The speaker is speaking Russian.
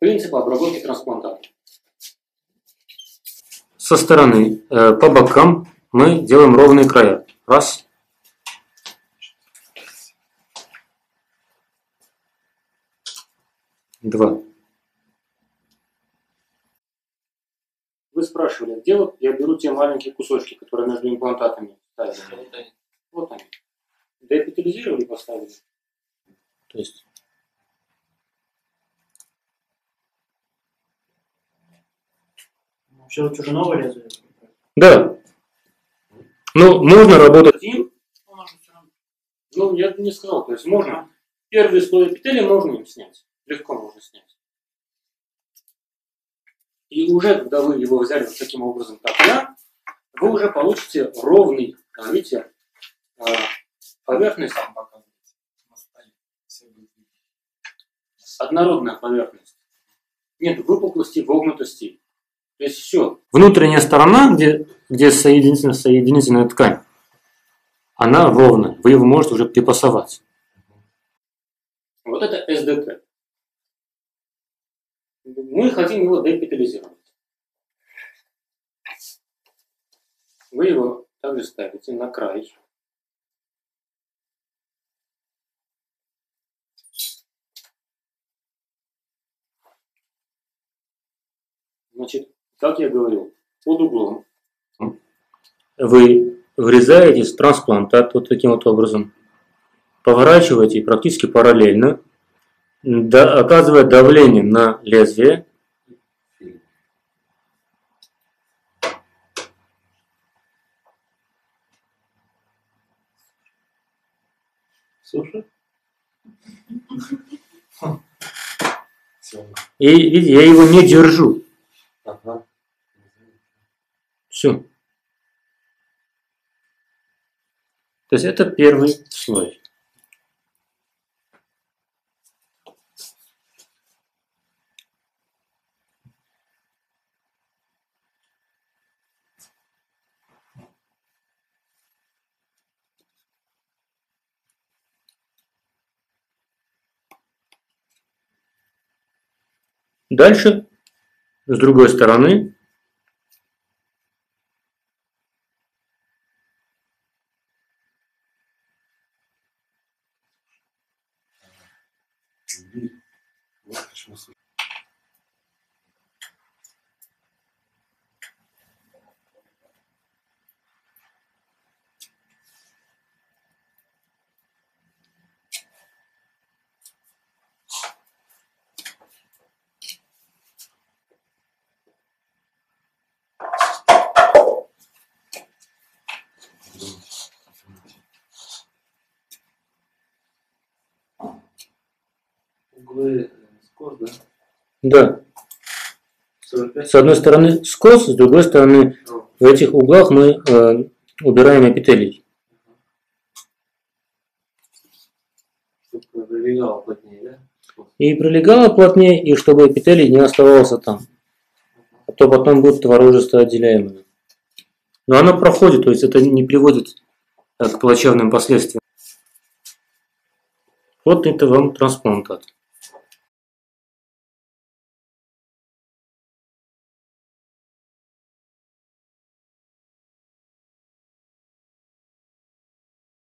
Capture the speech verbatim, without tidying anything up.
Принцип обработки трансплантата. Со стороны, э, по бокам мы делаем ровные края. Раз. Два. Вы спрашивали, где вот я беру те маленькие кусочки, которые между имплантатами ставили? Вот они. Деэпителизировали и поставили. То есть... Вообще лучше же новое лезвие? Да. Ну, можно работать им. Ну, я не сказал, то есть можно. Первый слой эпителия можно им снять. Легко можно снять. И уже, когда вы его взяли вот таким образом, как я, вы уже получите ровный, видите, поверхность. Однородная поверхность. Нет выпуклости, вогнутости. То есть все. Внутренняя сторона, где, где соединительная, соединительная ткань, она ровная. Вы его можете уже припасовать. Вот это эс дэ тэ. Мы хотим его деэпителизировать. Вы его также ставите на край. Значит, как я говорил, под углом вы врезаетесь в трансплантат вот таким вот образом, поворачиваете практически параллельно, да, оказывая давление на лезвие. Слушай. И видите, я его не держу. Ага. Все. То есть это первый слой. Дальше, с другой стороны, Углы скос, да? да. С одной стороны скос, с другой стороны в этих углах мы э, убираем эпителий. Чтобы прилегало плотнее, да? И прилегало плотнее, и чтобы эпителий не оставался там. А то потом будет творожество отделяемое. Но оно проходит, то есть это не приводит к плачевным последствиям. Вот это вам трансплантат.